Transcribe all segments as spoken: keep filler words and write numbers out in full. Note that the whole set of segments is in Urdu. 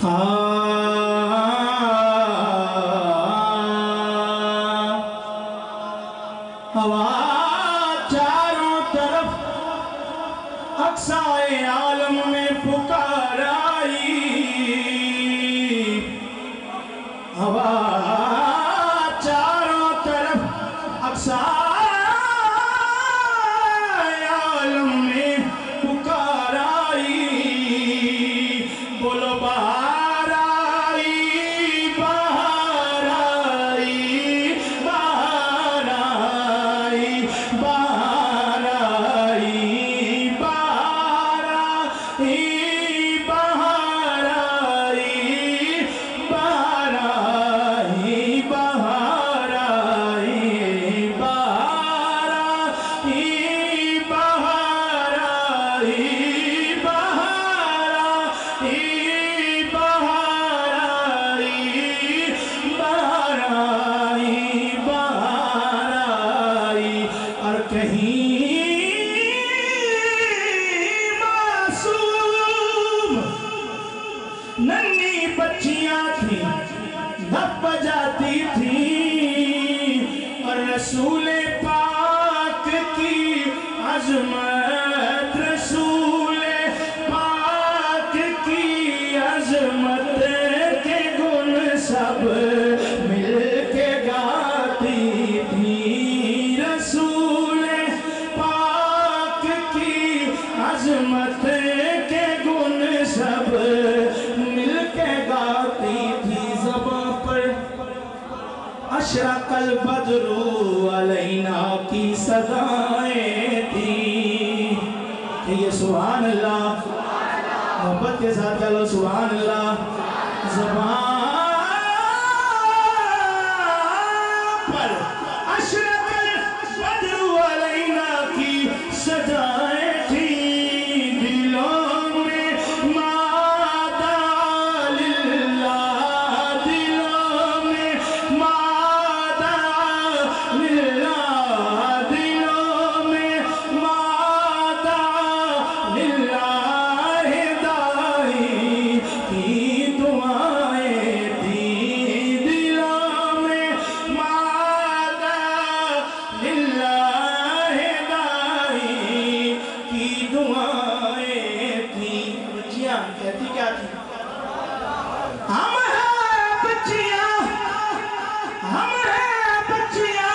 ہوا چاروں طرف اقصائے عالم میں پکار آئی، ہوا چاروں طرف اقصائے عالم میں پکار آئی، بولو بہار آئی، بہار آئی، بہار آئی، بہار آئی، بہار آئی، بہار آئی، بہار آئی، بہار آئی، بہار آئی، بہار آئی، بہار آئی، بہار آئی، بہار آئی، اور کہیں معصوم ننھی بچیاں تھیں دھپ بجاتی تھیں، اور رسول پاک کی عظمت، رسول پاک کی عظمت کے گن سب مل کے گاتی تھیں، رسول پاک کی عظمت کے گن سب مل کے گاتی تھی، زباں پر اشرق البدر علینا کی صدائیں تھیں، کہ یہ سبحان اللہ محبت کے ساتھ چلو سبحان اللہ، زبان پر اشرق البدر علینا کی صدائیں تھیں، دلوں میں مادہ للہ، دلوں میں مادہ للہ، دلوں میں مادہ للہ، دائی کی دعائیں تھیں، دلوں میں مادہ للہ، دائی کی دعائیں تھیں۔ بچیاں کہتی کیا تھی؟ ہم ہیں بچیاں، ہم ہیں بچیاں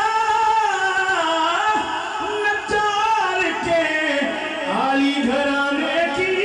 نچار کے عالی گھرانے کی،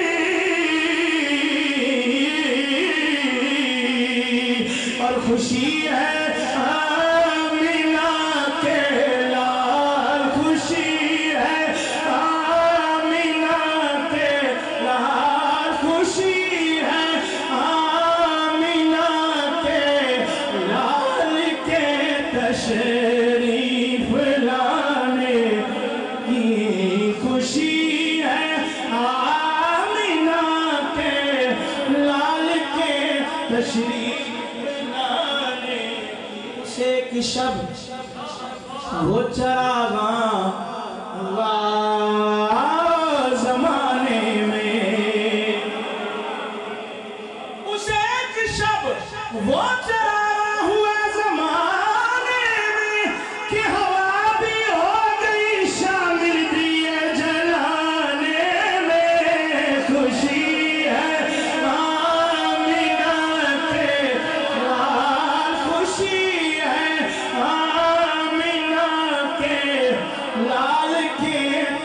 اور خوشی ہے آمینہ کے لال، خوشی ہے آمینہ کے لال، خوشی ہے آمینہ کے لال کے تشریف لانے کی، خوشی ہے آمینہ کے لال کے تشریف لانے کی، سے ایک شب وہ چراغاں ہوا زمانے میں، اس ایک شب وہ چراغاں ہوا زمانے میں، کہ ہوا بھی ہو گئی شامل دیے جلانے میں، خوشی ہے آمینہ کے لال، خوشی ہے آمینہ کے لال کے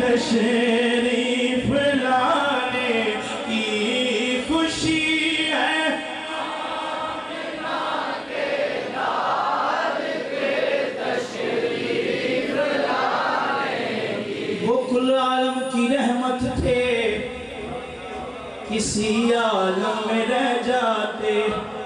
تشریف لانے کی، خوشی ہے آمینہ کے لال کے تشریف لانے کی، وہ کل عالم کی رحمت تھے، کسی عالم میں رہ جاتے